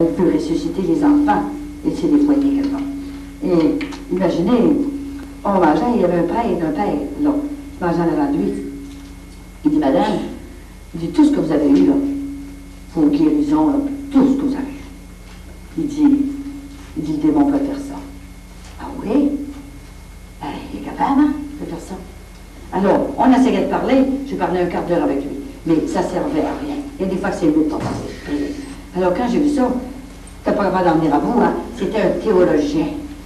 Elle peut ressusciter les enfants, et c'est des foyers qu'elle va. Et imaginez, on mangeait, il y avait un père, là, je mangeais en avant de lui. Il dit, madame, il dit, tout ce que vous avez eu, là, vos guérisons, là, tout ce que vous avez eu. Il dit, le démon peut faire ça. Ah oui? Ben, il est capable, hein, de faire ça. Alors, on essayait de parler, j'ai parlé un quart d'heure avec lui, mais ça servait à rien. Il y a des fois que c'est mieux de pas parler. Alors, quand j'ai vu ça, c'était pas capable d'en venir à bout, hein, c'était un théologien.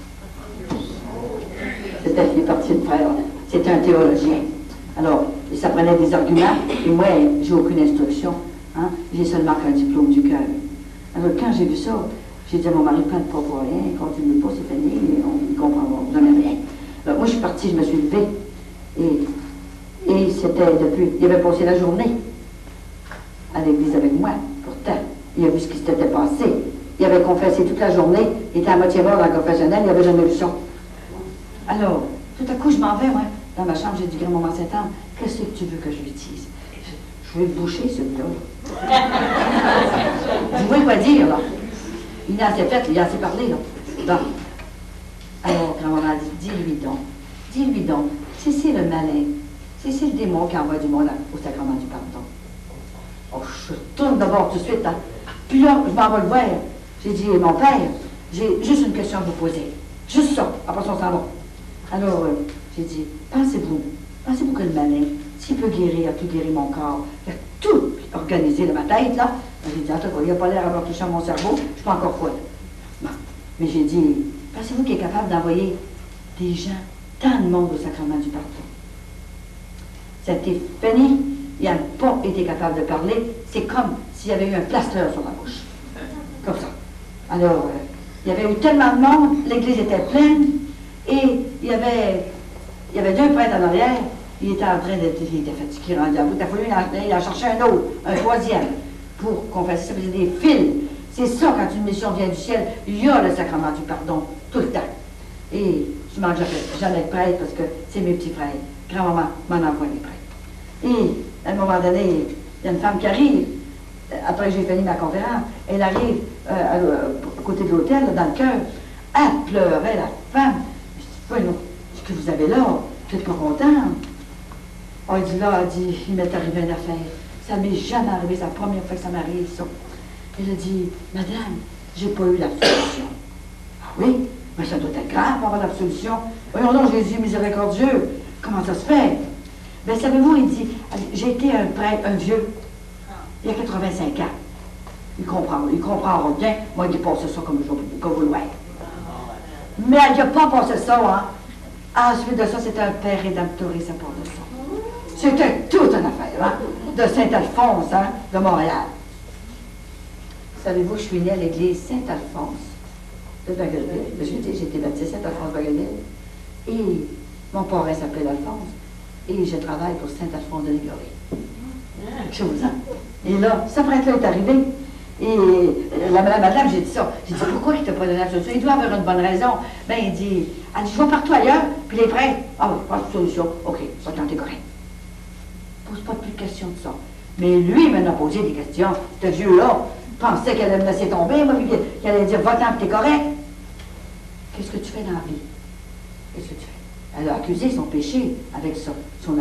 C'était, il est parti de frère, c'était un théologien. Alors, il s'apprenait des arguments, et moi, j'ai aucune instruction, hein, j'ai seulement qu'un diplôme du cœur. Alors, quand j'ai vu ça, j'ai dit à mon mari, pas pour rien, continue pas, c'est fini, on ne comprend jamais rien. Alors, moi, je suis partie, je me suis levée, et c'était depuis, il avait passé la journée à l'église avec moi, pourtant, il a vu ce qui s'était passé. Il avait confessé toute la journée, il était à moitié mort dans le confessionnel, il n'avait jamais vu ça. Alors, tout à coup, je m'en vais, moi, dans ma chambre, j'ai dit, grand-maman Saint-Anne, qu'est-ce que tu veux que je lui dise? Je vais le boucher, celui-là. Je vois quoi dire, là. Il a assez fait, il a assez parlé, là. Bon. Alors, grand-maman a dit, dis-lui donc, si c'est le malin, si c'est le démon qui envoie du monde au sacrement du pardon. Oh, je tourne d'abord tout de suite, hein. Puis là, je m'en vais le voir. J'ai dit, mon père, j'ai juste une question à vous poser. Juste ça, après son s'en va. Alors, j'ai dit, pensez-vous que le malin, s'il peut guérir, a tout guéri mon corps, il a tout organisé dans ma tête, là. J'ai dit, en tout cas, il n'a pas l'air d'avoir touché à mon cerveau, je ne suis pas encore quoi. Bon. Mais j'ai dit, pensez-vous qu'il est capable d'envoyer des gens, tant de monde au sacrement du pardon? C'était fini, il n'a pas été capable de parler, c'est comme s'il y avait eu un plaster sur la bouche. Comme ça. Alors, il y avait eu tellement de monde, l'église était pleine, et il y avait deux prêtres en arrière, il était en train d'être, il était fatigué, rendu à bout, il a fallu il a cherché un autre, un troisième, pour confesser, ça faisait des fils. C'est ça, quand une mission vient du ciel, il y a le sacrement du pardon, tout le temps. Et je ne manque jamais de prêtre, parce que c'est mes petits frères. Grand-maman m'en envoie des prêtres. Et, à un moment donné, il y a une femme qui arrive, après que j'ai fini ma conférence, elle arrive à côté de l'hôtel, dans le cœur, elle pleurait, la femme. Je dis, voyons, ce que vous avez là, vous êtes pas content? Oh, elle dit, là, il m'est arrivé une affaire. Ça m'est jamais arrivé, c'est la première fois que ça m'arrive, ça. Elle a dit, madame, j'ai pas eu l'absolution. Ah oui? Mais ça doit être grave pour avoir l'absolution. Voyons donc, Jésus miséricordieux, comment ça se fait? Bien, savez-vous, il dit, j'ai été un prêtre, un vieux, il y a 85 ans. Il comprendra bien, moi, il passe ça comme vous le voyez. Mais elle n'a pas passé ça, hein. Ensuite de ça, c'était un père rédempteur, ça part de ça. C'était toute une affaire, hein, de Saint-Alphonse, hein, de Montréal. Savez-vous, je suis née à l'église Saint-Alphonse de Bagotville. J'ai été baptisée Saint-Alphonse Bagotville. Et mon parrain s'appelle Alphonse. Et je travaille pour Saint-Alphonse de Liguori. Je vous en. Et là, ce prêtre-là est arrivé. Et la madame, j'ai dit ça. J'ai dit, pourquoi il ne t'a pas donné la solution? Il doit avoir une bonne raison. Ben, elle dit, je vais partout ailleurs. Puis les prêtres, ah oui, pas de solution. OK, ça t'es correct. Pose pas plus de questions de ça. Mais lui, il m'en a posé des questions. Ce vieux-là pensait qu'elle allait me laisser tomber, moi, puis qu'elle allait dire, va-t'en, t'es correct. Qu'est-ce que tu fais dans la vie? Qu'est-ce que tu fais? Elle a accusé son péché avec son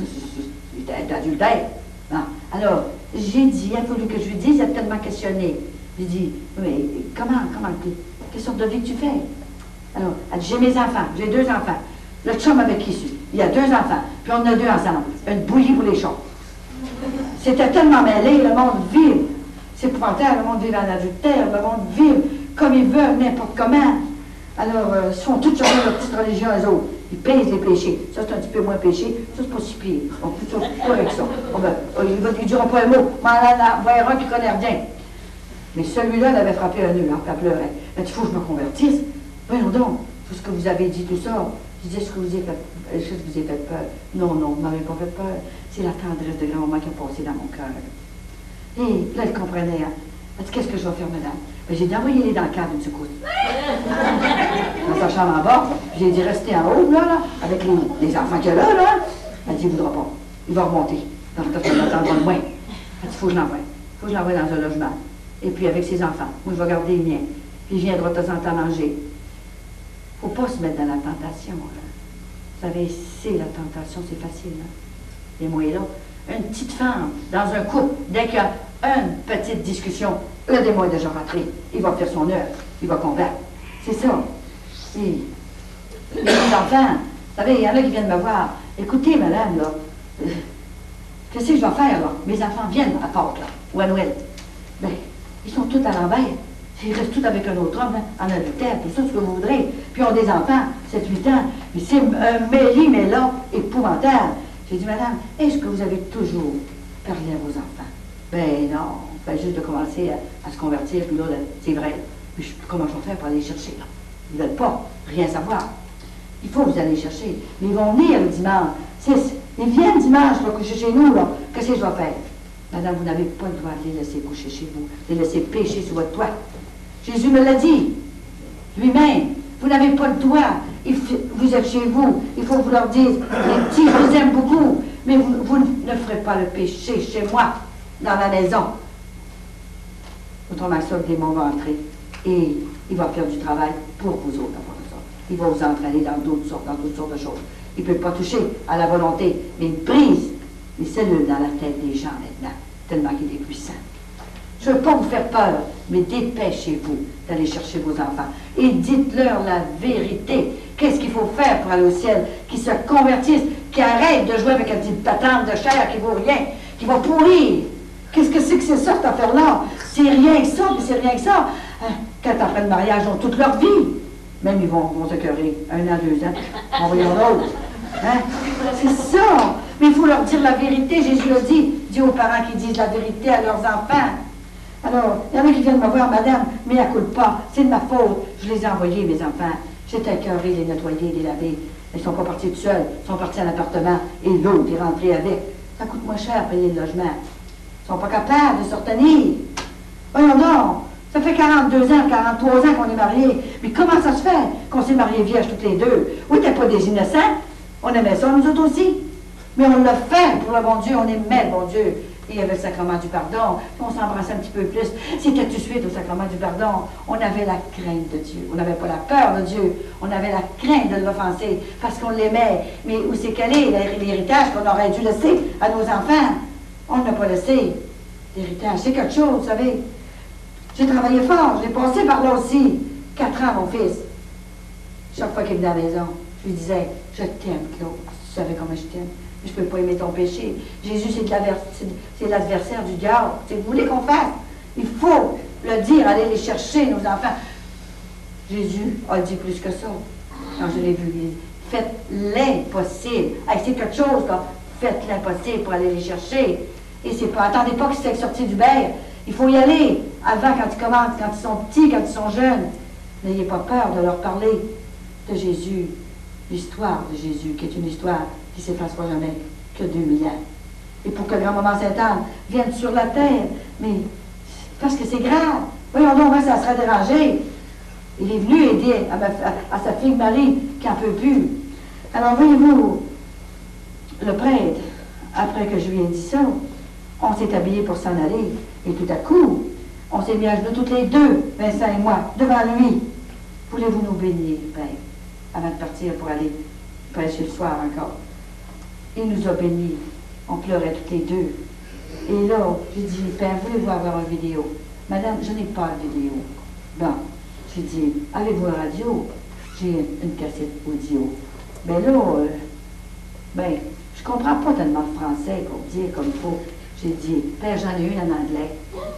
adultère. Hein? Alors, j'ai dit, il a fallu que je lui dise, elle a tellement questionné. J'ai dit, mais comment, quelle sorte de vie tu fais? Alors, elle dit, j'ai mes enfants, j'ai 2 enfants. Le chum avec qui je suis, il y a 2 enfants, puis on a 2 ensemble. Une bouillie pour les chats. C'était tellement mêlé, le monde vive. C'est épouvantable, le monde vive en adultère, le monde vive comme ils veulent, n'importe comment. Alors, ils sont tous sur leur petite religion, eux autres. Ils pèsent les péchés. Ça, c'est un petit peu moins péché. Ça, c'est pas si pire. On peut tout correct ça. Oh, ben, ils ne diront pas un mot. Mais on va un qui connaît rien. Mais celui-là, il avait frappé un nœud, hein, elle pleurait. Il dit, il faut que je me convertisse. Voyons donc, tout ce que vous avez dit, tout ça. Je disais, est-ce que vous avez fait peur? Non, vous ne m'avez pas fait peur. C'est la tendresse de grand-maman qui a passé dans mon cœur. Et là, elle comprenait. Hein. Elle dit, qu'est-ce que je vais faire, madame? Ben, j'ai dit, envoyez-les dans le cave une secousse. Dans sa chambre en bas, j'ai dit, restez en haut, là, avec les enfants qu'il y a là. Elle dit, il ne voudra pas. Il va remonter. Dans le loin. Elle dit, il faut que je l'envoie. Il faut que je l'envoie dans un logement. Et puis avec ses enfants. Moi, je vais garder les miens. Puis il viendra de temps en temps manger. Il ne faut pas se mettre dans la tentation. Là. Vous savez, c'est la tentation, c'est facile. Hein? Et moi, là, une petite femme, dans un couple, dès qu'il y a une petite discussion, le démon est déjà rentré. Il va faire son œuvre. Il va combattre. C'est ça. Et les enfants, vous savez, il y en a qui viennent me voir. Écoutez, madame, là, qu'est-ce que je vais faire, là? Mes enfants viennent à Pâques, là, ou à Noël. Bien, ils sont tous à l'envers. Ils restent tous avec un autre homme, hein, en adultère, tout ça, ce que vous voudrez. Puis ils ont des enfants, 7-8 ans. Mais c'est un mêlé, mais là, épouvantable. J'ai dit, madame, est-ce que vous avez toujours parlé à vos enfants? Ben non, ben juste de commencer à se convertir, puis là, c'est vrai. Mais comment je vais faire pour aller les chercher, là? Ils ne veulent pas rien savoir. Il faut que vous allez chercher. Mais ils vont venir le dimanche. Ils viennent dimanche, là, coucher chez nous, là. Qu'est-ce que je dois faire? Madame, vous n'avez pas le droit de les laisser coucher chez vous, de les laisser pécher sur votre toit. Jésus me l'a dit, lui-même. Vous n'avez pas le droit. Vous êtes chez vous. Il faut que vous leur dites, les petits, je vous aime beaucoup, mais vous ne ferez pas le péché chez moi, dans la maison. Autrement ça, le démon va entrer et il va faire du travail pour vous autres. Il va vous entraîner dans d'autres sortes de choses. Il ne peut pas toucher à la volonté, mais il brise les cellules dans la tête des gens maintenant, tellement qu'il est puissant. Je ne veux pas vous faire peur, mais dépêchez-vous d'aller chercher vos enfants. Et dites-leur la vérité. Qu'est-ce qu'il faut faire pour aller au ciel? Qu'ils se convertissent, qu'ils arrêtent de jouer avec une petite patente de chair qui ne vaut rien, qui va pourrir. Qu'est-ce que c'est cette affaire-là? C'est rien que ça, puis c'est rien que ça. Hein? Quand après le mariage, ils ont toute leur vie. Même ils vont se écœurer 1 an, 2 ans. Envoyons l'autre. Hein? C'est ça. Mais il faut leur dire la vérité. Jésus l'a dit aux parents qui disent la vérité à leurs enfants. Alors, il y en a qui viennent me voir, madame, mais elle ne coule pas. C'est de ma faute. Je les ai envoyés, mes enfants. J'étais écœurée, les nettoyer, les laver. Ils ne sont pas partis tout seuls. Ils sont partis à l'appartement. Et l'autre est rentré avec. Ça coûte moins cher payer le logement. Ils ne sont pas capables de se retenir. Voyons donc. Ça fait 42 ans, 43 ans qu'on est mariés. Mais comment ça se fait qu'on s'est mariés vierges toutes les deux? Oui, t'es pas des innocents. On aimait ça, nous autres aussi. Mais on l'a fait pour le bon Dieu. On aimait le bon Dieu. Et il y avait le sacrement du pardon. Puis on s'embrassait un petit peu plus. C'était tout de suite au sacrement du pardon. On avait la crainte de Dieu. On n'avait pas la peur de Dieu. On avait la crainte de l'offenser parce qu'on l'aimait. Mais où c'est qu'elle est, l'héritage qu'on aurait dû laisser à nos enfants? On n'a pas laissé. L'héritage, c'est quelque chose, vous savez. J'ai travaillé fort, j'ai passé par là aussi. 4 ans, mon fils. Chaque fois qu'il venait à la maison, je lui disais, je t'aime, Claude. Tu savais comment je t'aime. Je ne peux pas aimer ton péché. Jésus, c'est l'adversaire du diable. C'est vous voulez qu'on fasse. Il faut le dire, aller les chercher, nos enfants. Jésus a dit plus que ça. Quand je l'ai vu, faites l'impossible. Hey, c'est quelque chose, là. Faites l'impossible pour aller les chercher. Et c'est pas, attendez pas qu'ils soient sortis du berre. Il faut y aller avant, quand ils commencent, quand ils sont petits, quand ils sont jeunes. N'ayez pas peur de leur parler de Jésus, l'histoire de Jésus, qui est une histoire qui ne s'effacera jamais que 2000 ans. Et pour que le grand-maman Sainte-Anne vienne sur la terre, mais parce que c'est grave. Voyons donc, ça serait dérangé. Il est venu aider à sa fille Marie, qui n'en peut plus. Alors, voyez-vous, le prêtre, après que je lui ai dit ça, on s'est habillés pour s'en aller. Et tout à coup, on s'est mis à genoux toutes les deux, Vincent et moi, devant lui. Voulez-vous nous bénir, Père, avant de partir pour aller prêcher le soir encore? Il nous a bénis. On pleurait toutes les deux. Et là, j'ai dit, Père, voulez-vous avoir une vidéo? Madame, je n'ai pas de vidéo. Bon, j'ai dit, avez-vous une radio? J'ai une cassette audio. Ben là, je comprends pas tellement le français pour dire comme il faut. J'ai dit, Père, j'en ai une en anglais.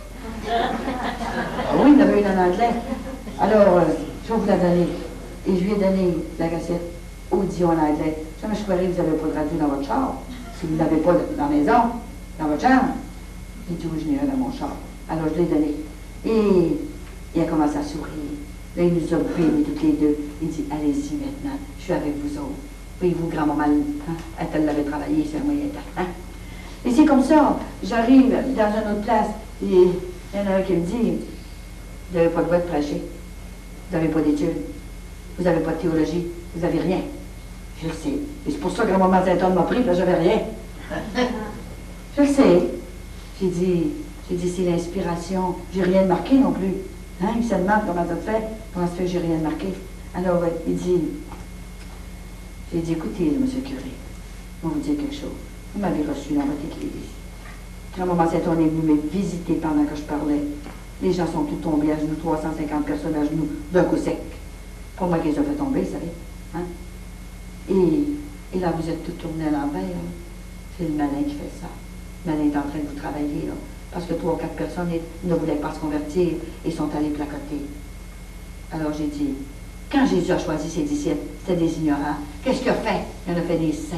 Ah oui, il y en avait une en anglais. Alors, je vais vous la donner. Et je lui ai donné la cassette audio en anglais. Je croirais que vous n'avez pas de radio dans votre char. Si vous n'avez pas dans la maison, dans votre chambre. Il dit, oui, je n'ai un dans mon char. Alors, je l'ai donné. Et il a commencé à sourire. Là, il nous a bénis toutes les deux. Il dit, allez-y maintenant, je suis avec vous autres. Voyez-vous, grand-maman, hein, elle l'avait travaillé, c'est un moyen temps. Hein? Et c'est comme ça, j'arrive dans une autre place, et il y en a un qui me dit, vous n'avez pas le droit de prêcher, vous n'avez pas d'études, vous n'avez pas de théologie, vous n'avez rien. Je le sais. Et c'est pour ça que grand-maman Sainte-Anne m'a pris, parce que j'avais rien. Je le sais. J'ai dit, J'ai dit, c'est l'inspiration. J'ai rien marqué non plus. Hein? Il se demande comment ça se fait. Comment ça se fait que j'ai rien marqué. Alors, il dit, j'ai dit, écoutez, monsieur le curé, je vais vous dire quelque chose. Vous m'avez reçu dans votre église. Quand Maman Saint-On est venu me visiter pendant que je parlais, les gens sont tous tombés à genoux, 350 personnes à genoux, d'un coup sec. Pas moi qui les ai fait tomber, vous savez. Hein? Et là, vous êtes tous tournés à l'envers. C'est le malin qui fait ça. Le malin est en train de vous travailler, là. Parce que 3 ou 4 personnes ne voulaient pas se convertir et sont allés placoter. Alors j'ai dit, quand Jésus a choisi ses disciples, c'était des ignorants. Qu'est-ce qu'il a fait? Il en a fait des saints.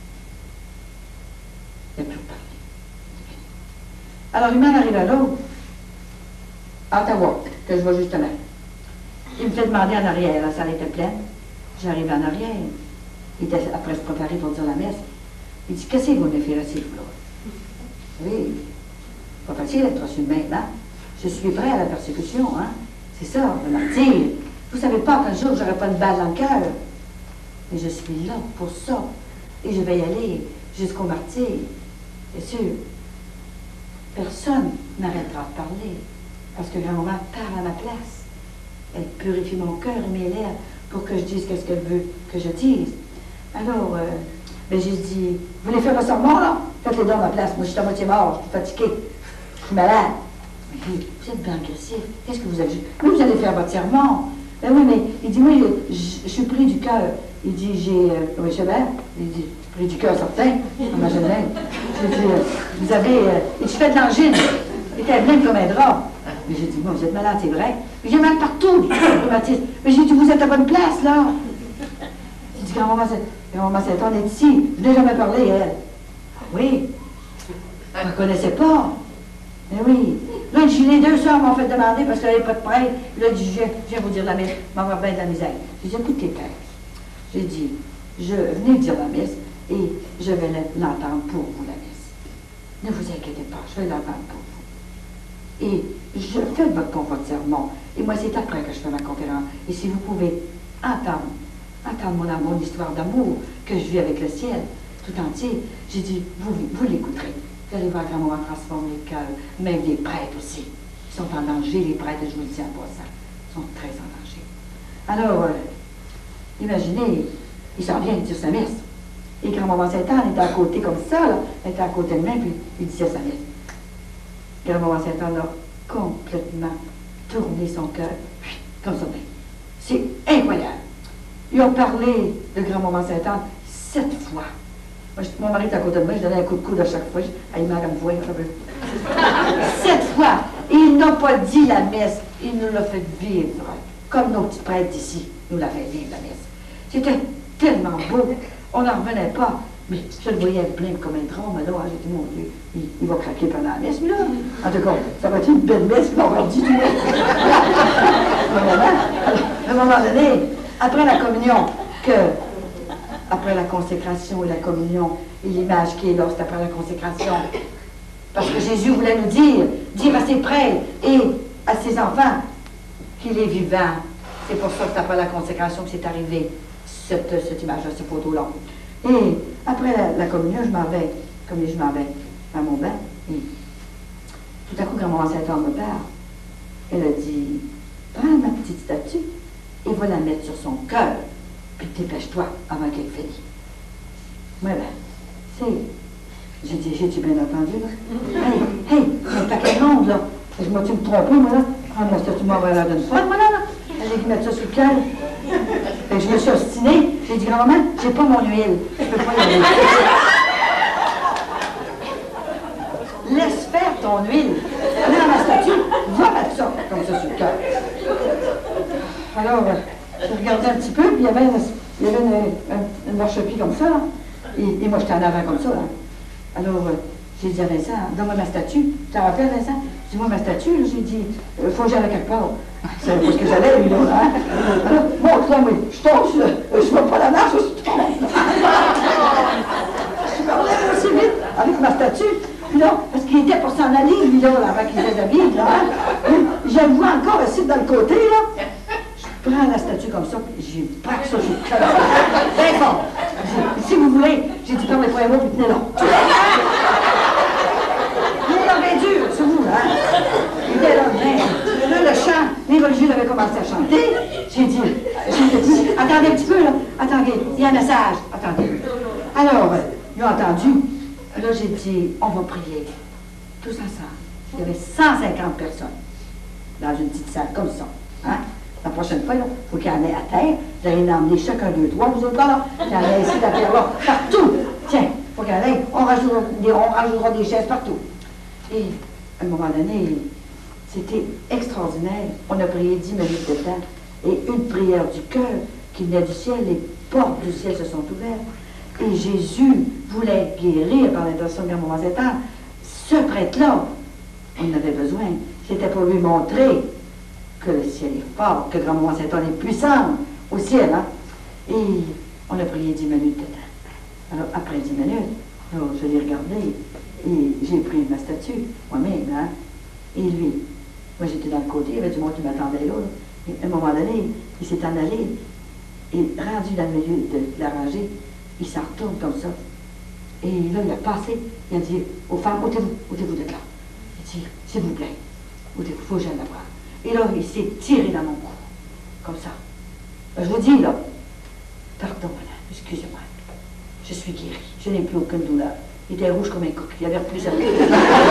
Il n'a plus parlé. Alors il m'en arrive à l'autre, à Ottawa, que je vois justement. Il me fait demander en arrière, la salle était pleine. J'arrive en arrière. Il était après se préparer pour dire la messe. Il dit, qu'est-ce que vous venez faire ici, vous là? Oui, pas facile d'être reçu maintenant. Je suis prêt à la persécution, hein? C'est ça, le martyr. Vous ne savez pas qu'un jour, j'aurai pas une balle dans le cœur. Mais je suis là pour ça. Et je vais y aller jusqu'au martyr. Bien sûr, personne n'arrêtera de parler. Parce que grand-maman parle à ma place. Elle purifie mon cœur et mes lèvres pour que je dise ce qu'elle veut que je dise. Alors, ben j'ai dit, vous voulez faire un sermon, là? Faites-les dans ma place. Moi, je suis à moitié mort, je suis fatigué. Je suis malade. Il dit, vous êtes bien agressif. Qu'est-ce que vous avez dit? Oui, vous allez faire votre sermon. Ben oui, mais il dit, oui, je suis pris du cœur. Il dit, oui, c'est bien. Il dit, pris du cœur certain, on m'a jamais. J'ai dit, vous avez, il dit, je fais de l'angine. Il était blême comme un drap. Mais j'ai dit, moi, vous êtes malade, c'est vrai. Mais j'ai mal partout, rhumatisme. Mais j'ai dit, vous êtes à bonne place, là. J'ai dit, grand-maman Saint-On est ici. Je n'ai jamais parlé, elle. Ah oui. Elle ne me connaissait pas. Mais oui. Là, les 2 soeurs m'ont fait demander parce qu'elle n'avait pas de prêtre. Là, il dit, je viens vous dire la messe, m'avoir bien de la misère. J'ai dit, écoutez, père. J'ai dit, venez dire la messe et je vais l'entendre pour vous, la messe. Ne vous inquiétez pas, je vais l'entendre pour vous. Et je fais votre sermon. Et moi, c'est après que je fais ma conférence. Et si vous pouvez entendre mon histoire d'amour que je vis avec le ciel tout entier, j'ai dit, vous l'écouterez. Vous allez voir comment on va transformer le cœur. Même les prêtres aussi. Ils sont en danger, les prêtres, je vous le dis en passant. Ils sont très en danger. Alors, imaginez, il s'en vient dire sa messe. Et grand-maman Saint-On était à côté comme ça, là. Elle était à côté de moi, puis il disait sa messe. Grand-maman Saint-On a complètement tourné son cœur, comme ça. C'est incroyable. Ils ont parlé de grand-maman Saint-On 7 fois. Moi, mon mari est à côté de moi, je donnais un coup de coude à chaque fois. Il m'a comme voix, un peu. 7 fois. Et il n'a pas dit la messe. Il nous l'a fait vivre. Comme nos petits prêtres d'ici nous l'avaient vivre, la messe. C'était tellement beau. On n'en revenait pas. Mais je le voyais plein comme un drôme. Là, j'ai dit, mon Dieu, il va craquer pendant la messe. Mais là, en tout cas, ça va être une belle messe. Il va avoir dit tout. À un moment donné, après la communion, après la consécration et la communion, et l'image qui est là, c'est après la consécration. Parce que Jésus voulait nous dire à ses prêtres et à ses enfants qu'il est vivant. C'est pour ça que c'est après la consécration que c'est arrivé, cette image-là, cette photo-là. Et après la communion, je m'en vais, comme je m'en vais à mon bain, et tout à coup, quand maman Saint-On me parle, elle a dit, prends ma petite statue et va la mettre sur son cœur. Puis dépêche-toi avant qu'elle finisse. Moi, j'ai dit, j'ai-tu bien entendu, là? Hey, un paquet de monde, là. Je m'ai-tu me trompé, moi, là? Prends ma statue, m'envoie l'air d'une fois, moi, là. Allez mettre ça sur le cœur. Fait que je me suis ostinée. J'ai dit, grand-maman, j'ai pas mon huile. Je peux pas y aller. Laisse faire ton huile. Allez dans ma statue, va mettre ça, comme ça, sur le cœur. Alors, je regardais un petit peu, puis il y avait une marche-pied comme ça, là. Et moi, j'étais en avant comme ça, là. Alors, j'ai dit à Vincent, donne-moi ma statue. Tu te rappelles, Vincent? J'ai dit, moi, ma statue, j'ai dit, faut que j'aille quelque part. Il savait pas ce que j'allais, lui, là. Hein? Alors, montre-la, moi, je tombe, je vois pas la marche, je tombe. Je parlais aussi vite avec ma statue. Puis là, parce qu'il était pour s'en aller, lui, là, avant qu'il déshabille, là. Hein? Je le vois encore assis dans le côté, là. Je prends la statue comme ça, puis j'ai braque ça sur le cœur. Très fort. Si vous voulez, j'ai dit, parlez pas un mot, puis tenez là. Il est bien dur, c'est vous, là. Gilles avait commencé à chanter. J'ai dit, attendez un petit peu, là. Attendez, il y a un message. Attendez. Alors, ils ont entendu. Là, j'ai dit, on va prier. Tous ensemble. Il y avait 150 personnes dans une petite salle comme ça. Hein? La prochaine fois, il faut qu'il y en ait à terre. Vous allez en emmener chacun, deux, trois, vous autres là. Il y en a ici, la terre là, partout. Tiens, il faut qu'il y en ait. On rajoutera des chaises partout. Et à un moment donné, c'était extraordinaire. On a prié 10 minutes de temps. Et une prière du cœur qui venait du ciel, les portes du ciel se sont ouvertes. Et Jésus voulait guérir par l'intercession de Grand Zétan. Ce prêtre-là, on en avait besoin. C'était pour lui montrer que le ciel est fort, que Grand Zétan est puissant au ciel. Hein? Et on a prié 10 minutes de temps. Alors, après 10 minutes, alors, je l'ai regardé et j'ai pris ma statue, moi-même. Hein? Et lui, moi j'étais dans le côté, il y avait du monde qui m'attendait là. Et à un moment donné, il s'est en allé et rendu dans le milieu de la rangée, il s'en retourne comme ça. Et là, il a passé, il a dit aux femmes, ôtez-vous de là. Il dit, s'il vous plaît, ôtez-vous, il faut que j'aille la voir. Et là, il s'est tiré dans mon cou, comme ça. Je vous dis, là, pardon, madame, excusez-moi, je suis guérie, je n'ai plus aucune douleur. Il était rouge comme un coq, il avait plus à les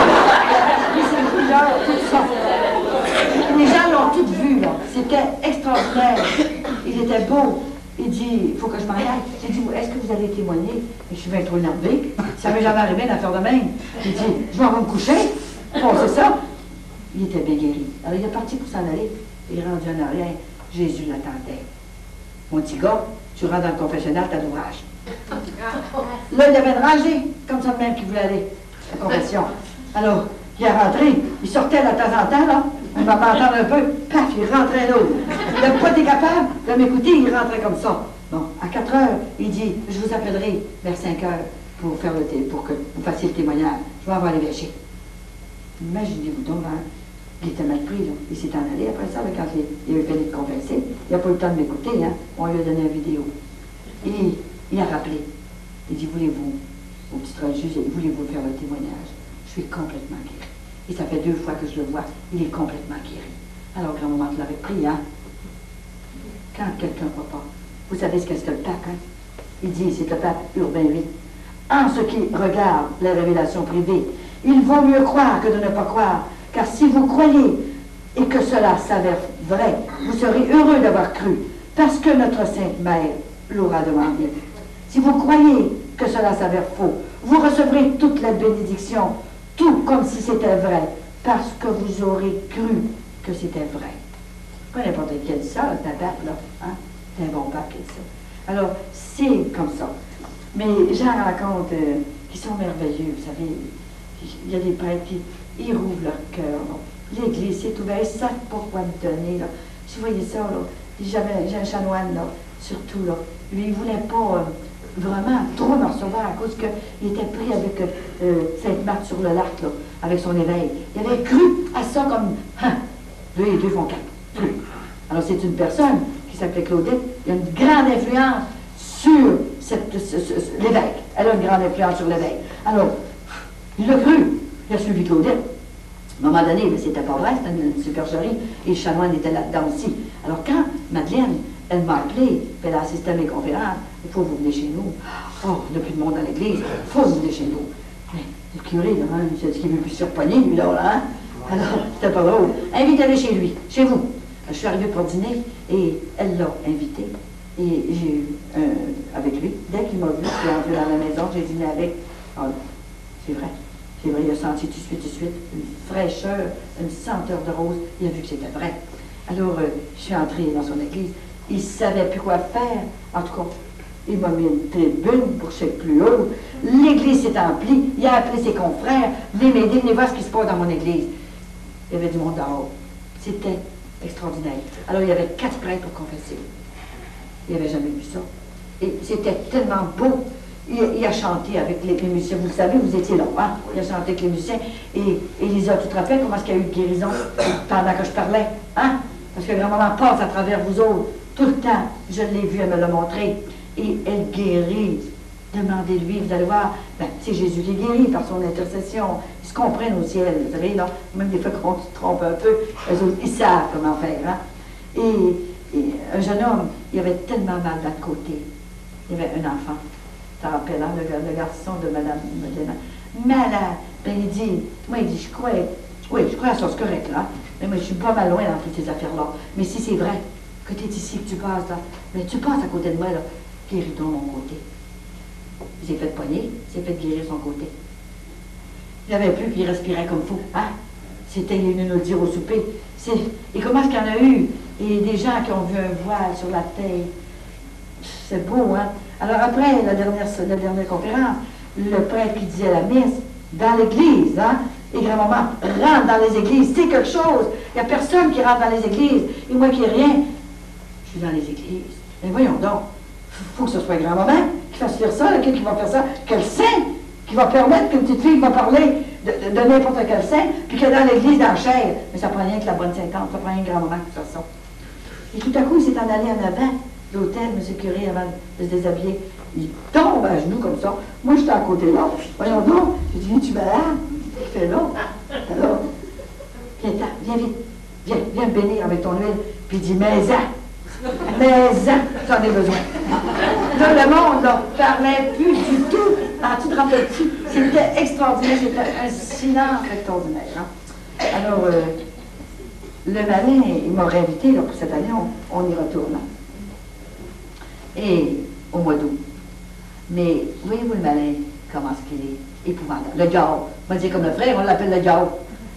couleurs, tout ça. Les gens l'ont tout vu, là. C'était extraordinaire. Il était beau. Il dit, il faut que je m'en aille. J'ai dit, est-ce que vous allez témoigner? Et je suis bien trop énervée. Ça m'est jamais arrivé d'en faire de même. Il dit, je m'en vais me coucher. Bon, c'est ça. Il était bien guéri. Alors, il est parti pour s'en aller. Il est rendu en arrière. Jésus l'attendait. Mon petit gars, tu rentres dans le confessionnal, t'as l'ouvrage. Là, il y avait une rangée, comme ça de même, qui voulait aller à la confession. Alors, il est rentré. Il sortait là, de temps en temps, là. On va m'entendre un peu, paf, il rentrait là. Il n'a pas été capable de m'écouter, il rentrait comme ça. Bon, à 4 heures, il dit, je vous appellerai vers 5 heures pour faire pour que vous fassiez le témoignage. Je vais avoir les vêchés. Imaginez-vous donc, hein, il était mal pris, là. Il s'est en allé après ça, là, quand il avait fini de confesser. Il n'a pas eu le temps de m'écouter, hein. On lui a donné une vidéo. Et il a rappelé. Il dit, voulez-vous, au petit religieux, voulez-vous faire le témoignage? Je suis complètement guéri. Et ça fait 2 fois que je le vois, il est complètement guéri. Alors, grand-maman, tu l'avais pris, hein? Quand quelqu'un ne croit pas, vous savez ce qu'est-ce que le pape, hein? Il dit, c'est le pape Urbain VIII. En ce qui regarde les révélations privées, il vaut mieux croire que de ne pas croire, car si vous croyez et que cela s'avère vrai, vous serez heureux d'avoir cru, parce que notre Sainte Mère l'aura demandé. Si vous croyez que cela s'avère faux, vous recevrez toute la bénédiction, tout comme si c'était vrai, parce que vous aurez cru que c'était vrai. Pas n'importe qui a dit ça, c'est un pape, là. Hein? C'est un bon pape qui a dit ça. Alors, c'est comme ça. Mais j'en raconte qui sont merveilleux, vous savez. Il y a des prêtres qui ils rouvrent leur cœur. L'Église s'est ouverte, ils savent pas quoi me donner. Là. Si vous voyez ça, j'ai un chanoine, là, surtout, là. Lui, il ne voulait pas vraiment trop me recevoir à cause qu'il était pris avec Sainte-Marthe sur le lac, là, avec son éveil. Il avait cru à ça comme, hein, 2 et 2 font 4. Alors, c'est une personne qui s'appelait Claudette. Il y a une grande influence sur l'évêque. Elle a une grande influence sur l'évêque. Alors, il a cru. Il a suivi Claudette. À un moment donné, mais c'était pas vrai, c'était une supercherie, et le chanoine était là-dedans aussi. Alors, quand Madeleine, elle m'a appelé, puis elle a assisté à mes conférences, il faut que vous venez chez nous. Oh, il n'y a plus de monde dans l'église, il faut que vous venez chez nous. Mais le curé, là, hein, il s'est dit qu'il ne veut plus se repogner, lui, là, hein? Alors, c'était pas drôle. Invitez-le chez lui, chez vous. Je suis arrivée pour dîner, et elle l'a invité. Et j'ai eu avec lui. Dès qu'il m'a vu, je suis entrée dans la maison, j'ai dîné avec. Oh, c'est vrai. C'est vrai, il a senti tout de suite, une fraîcheur, une senteur de rose. Il a vu que c'était vrai. Alors, je suis entrée dans son église. Il ne savait plus quoi faire. En tout cas, il m'a mis une tribune pour que je sois plus haut. L'église s'est emplie. Il a appelé ses confrères. Venez m'aider, venez voir ce qui se passe dans mon église. Il y avait du monde dehors. C'était extraordinaire. Alors, il y avait 4 prêtres pour confesser. Il n'avait jamais vu ça. Et c'était tellement beau. Il a chanté avec les musiciens. Vous le savez, vous étiez là. Hein? Il a chanté avec les musiciens. Et Elisa, tu te rappelles comment est-ce qu'il y a eu de guérison pendant que je parlais? Hein? Parce que grand-maman passe à travers vous autres. Tout le temps, je l'ai vue, elle me l'a montré. Et elle guérit. Demandez-lui, vous allez voir, ben, c'est Jésus qui guérit par son intercession. Ils se comprennent au ciel, vous savez, là, même des fois qu'on se trompe un peu, eux autres, ils savent comment faire. Hein? Et un jeune homme, il avait tellement mal d'un côté. Il y avait un enfant, ça rappelle, hein, le garçon de Mme Modena, malade. Ben, il dit, moi, il dit, je crois à ça, c'est correct, là. Mais moi, je suis pas mal loin dans toutes ces affaires-là. Mais si c'est vrai que tu es ici, que tu passes, là, mais tu passes à côté de moi, là, guéris donc mon côté. Il s'est fait pogner, il s'est fait guérir son côté. Il n'avait plus, puis il respirait comme fou, hein. C'était, il est venu nous dire au souper. Et comment est-ce qu'il y en a eu? Et des gens qui ont vu un voile sur la tête. C'est beau, hein? Alors après la dernière conférence, le prêtre qui disait la messe, dans l'église, hein? Et grand-maman rentre dans les églises, c'est quelque chose. Il n'y a personne qui rentre dans les églises. Et moi qui n'ai rien, je suis dans les églises. Mais voyons donc, il faut que ce soit grand-maman qui fasse faire ça, qui va faire ça, quel saint qui va permettre qu'une petite fille va parler de n'importe quel saint, puis qu'elle est dans l'église dans la chair. Mais ça prend rien que la bonne Sainte-Anne, ça prend rien que grand-maman qui fasse ça. Et tout à coup, il s'est en allé en avant de l'hôtel, M. Curé, avant de se déshabiller. Il tombe à genoux comme ça. Moi, j'étais à côté là. Voyons donc. J'ai dit, tu malade? Il fait là. Alors, viens vite. Viens me bénir avec ton huile. Puis il dit, mais-en, j'en ai besoin. Là, le monde ne parlait plus du tout. Tu te rappelles-tu? C'était extraordinaire. C'était un silence extraordinaire. Hein? Alors, le malin, il m'aurait invité là, pour cette année, on y retourne. Et au mois d'août. Mais voyez-vous le malin, comment est-ce qu'il est épouvantable. Le diable. On va dire comme le frère, on l'appelle le diable.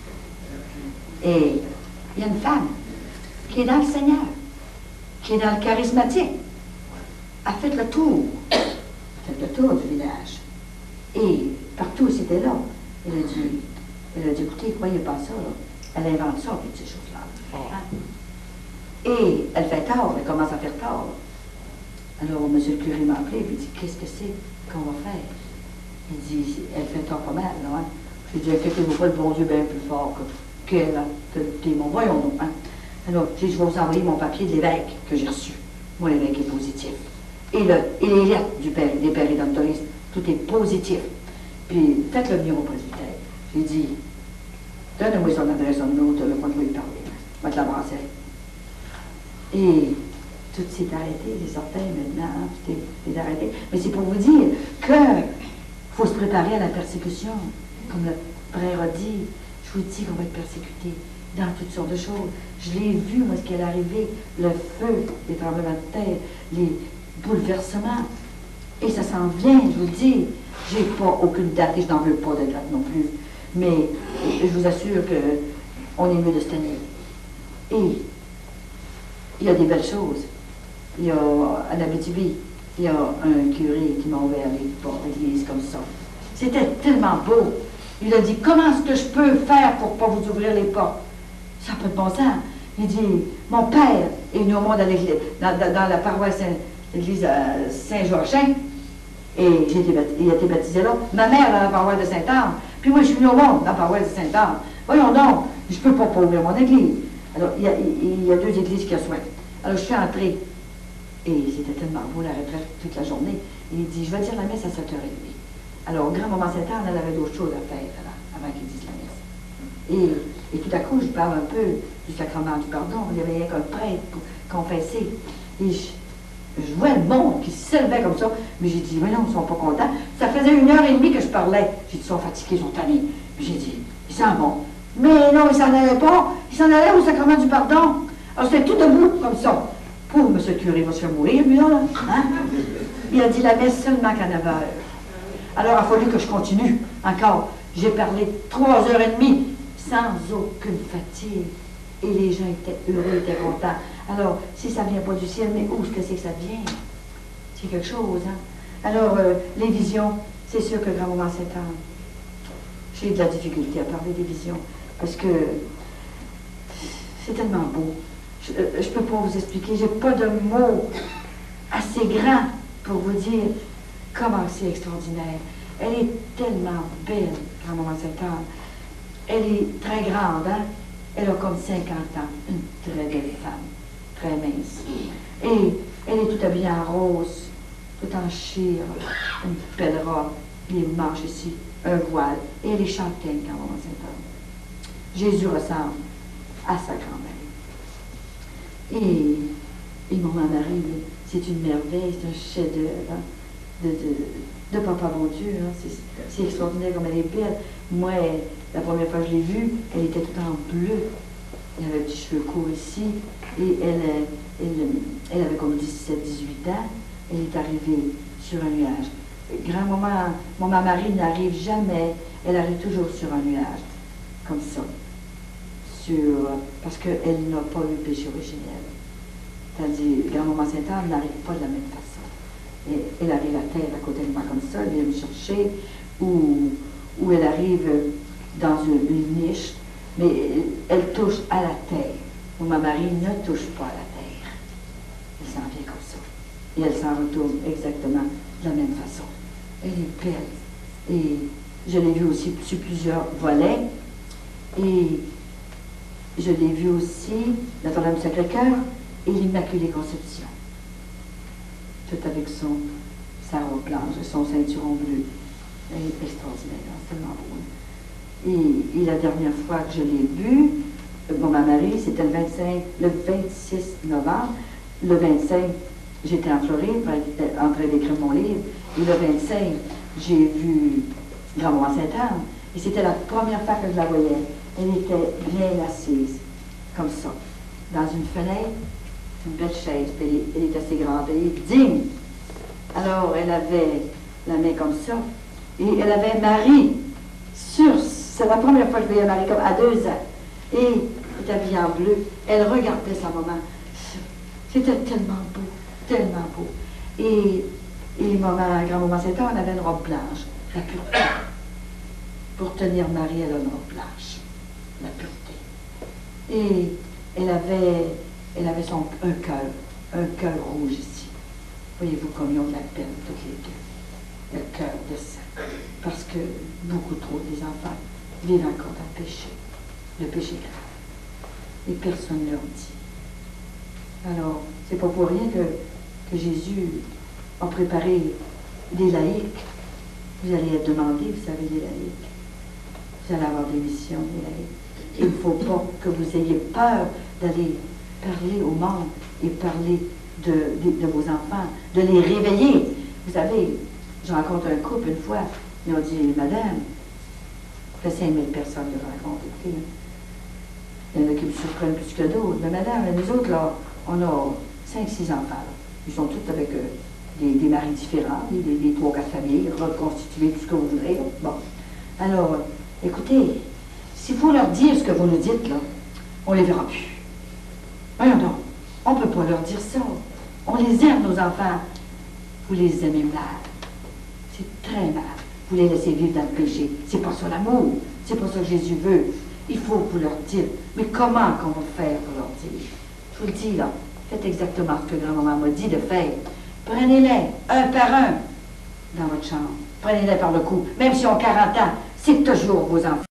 Et il y a une femme qui est dans le Seigneur, qui est dans le charismatique. Elle fait le tour. Elle fait le tour du village. Et partout où c'était là, elle a dit, écoutez, croyez pas ça, là. Elle invente ça, toutes ces choses-là. Hein? Et elle fait tard, elle commence à faire tard. Alors, M. le curé m'a appelé, et il dit, qu'est-ce que c'est qu'on va faire? Il dit, elle fait tard pas mal, là, hein? J'ai dit, inquiétez-vous pas, le bon Dieu bien plus fort qu'elle, que le démon. Voyons donc, hein? Alors, je vais vous envoyer mon papier de l'évêque que j'ai reçu. Moi, l'évêque est positif. Et les lettres des pères rédemptoristes, tout est positif. Puis, faites-le venir au presbytère. J'ai dit, donnez-moi son adresse, son numéro de téléphone, je vais lui parler. Je vais te l'avancer. Et tout s'est arrêté, les orteils maintenant, hein, tout est arrêté. Mais c'est pour vous dire qu'il faut se préparer à la persécution. Comme le frère a dit, je vous dis qu'on va être persécuté dans toutes sortes de choses. Je l'ai vu, moi, ce qui est arrivé, le feu, les tremblements de terre, les bouleversements. Et ça s'en vient, je vous le dis. J'ai pas aucune date et je n'en veux pas de date non plus. Mais je vous assure qu'on est mieux de se tenir. Et il y a des belles choses. Il y a, à l'Abitibi, il y a un curé qui m'a ouvert les portes d'église comme ça. C'était tellement beau. Il a dit, comment est-ce que je peux faire pour ne pas vous ouvrir les portes? Ça n'a pas de bon sens. Il dit, mon père est venu au monde à l'église, dans la paroisse, l'église Saint-Joachim, et il a été baptisé là. Ma mère dans la paroisse de Sainte-Anne. Puis moi, je suis venu au monde dans la paroisse de Sainte-Anne. Voyons donc, je ne peux pas ouvrir mon église. Alors, il y a deux églises qui reçoivent. Alors, je suis entrée. Et c'était tellement beau, la retraite, toute la journée. Et il dit, je vais dire la messe à 7h30. Alors, au grand-maman Sainte-Anne, elle avait d'autres choses à faire avant qu'il dise la messe. Et tout à coup, je parle un peu du sacrement du pardon. Il y avait qu'un prêtre pour confesser. Et je vois le monde qui s'élevait comme ça. Mais j'ai dit, mais non, ils ne sont pas contents. Ça faisait 1h30 que je parlais. J'ai dit, ils sont fatigués, ils sont tannés. Puis j'ai dit, ils s'en vont. Mais non, ils s'en allaient pas. Ils s'en allaient au sacrement du pardon. Alors, c'était tout debout, comme ça. Pour M. le curé va se faire mourir, lui, là. Hein? Il a dit la messe seulement qu'à 9h. Alors, il a fallu que je continue encore. J'ai parlé 3h30 sans aucune fatigue. Et les gens étaient heureux, étaient contents. Alors, si ça ne vient pas du ciel, mais où est-ce que c'est que ça vient? C'est quelque chose, hein? Alors, les visions, c'est sûr que grand-maman Sainte-Anne, j'ai de la difficulté à parler des visions. Parce que c'est tellement beau. Je ne peux pas vous expliquer. Je n'ai pas de mots assez grands pour vous dire comment c'est extraordinaire. Elle est tellement belle, grand-maman Sainte-Anne. Elle est très grande, hein? Elle a comme 50 ans. Une très belle femme, très mince. Et elle est toute habillée en rose, toute en chire, une belle robe, les manches ici, un voile. Et elle est châtaigne, grand-maman Sainte-Anne. Jésus ressemble à sa grand-mère. Et mon mari, c'est une merveille, c'est un chef-d'œuvre hein, de papa bon Dieu. Hein, c'est extraordinaire comme elle est belle. Moi, la première fois que je l'ai vue, elle était toute en bleu. Elle avait des cheveux courts ici. Et elle avait comme 17-18 ans. Elle est arrivée sur un nuage. Grand-maman, mon mari n'arrive jamais. Elle arrive toujours sur un nuage, comme ça. Parce qu'elle n'a pas eu le péché originel. C'est-à-dire, grand-maman Sainte-Anne n'arrive pas de la même façon. Et elle arrive à terre à côté de moi comme ça, elle vient me chercher, ou elle arrive dans une niche, mais elle touche à la terre. Mon mari ne touche pas à la terre. Elle s'en vient comme ça. Et elle s'en retourne exactement de la même façon. Elle est belle. Et je l'ai vue aussi sur plusieurs volets. Et je l'ai vue aussi Notre-Dame du Sacré-Cœur et l'Immaculée Conception. Tout avec sa robe blanche et son ceinturon bleu. Elle est extraordinaire, c'est tellement beau. Et la dernière fois que je l'ai vue, mon mari, c'était le 26 novembre. Le 25, j'étais en Floride, en train d'écrire mon livre. Et le 25, j'ai vu Grand-Maman Sainte-Anne. Et c'était la première fois que je la voyais. Elle était bien assise, comme ça, dans une fenêtre, une belle chaise. Puis elle est assez grande, elle est digne. Alors, elle avait la main comme ça. Et elle avait Marie c'est la première fois que je voyais Marie, comme à 2 ans. Et elle était habillée en bleu. Elle regardait sa maman. C'était tellement beau, tellement beau. Et grand-maman Sainte-Anne, on avait une robe blanche, la pureté. Pour tenir Marie, elle a une robe blanche, la pureté. Et elle avait un cœur rouge ici. Voyez-vous comme ils ont de la peine, toutes les deux. Le cœur de sang. Parce que beaucoup trop des enfants vivent encore dans le péché grave. Et personne ne leur dit. Alors, c'est pas pour rien que Jésus a préparé des laïcs. Vous allez être demandé, vous savez, des laïcs. Vous allez avoir des missions, des laïcs. Il ne faut pas que vous ayez peur d'aller parler au monde et parler de vos enfants, de les réveiller. Vous savez, je rencontre un couple une fois, ils ont dit, Madame, ça fait 5000 personnes que je rencontre. Il y en a qui me surprennent plus que d'autres. Mais Madame, nous autres, là, on a 5-6 enfants. Là. Ils sont tous avec des maris différents, des 3-4 familles, reconstituées, tout ce que vous voudrez. Là. Bon. Alors, écoutez, s'il faut leur dire ce que vous nous dites, là, on les verra plus. Voyons donc, on ne peut pas leur dire ça. On les aime, nos enfants. Vous les aimez mal. C'est très mal. Vous les laissez vivre dans le péché. C'est pas ça l'amour. C'est pas ça que Jésus veut. Il faut vous leur dire. Mais comment qu'on va faire pour leur dire? Je vous le dis, là. Faites exactement ce que grand-maman m'a dit de faire. Prenez-les, un par un, dans votre chambre. Prenez-les par le cou. Même s'ils ont 40 ans, c'est toujours vos enfants.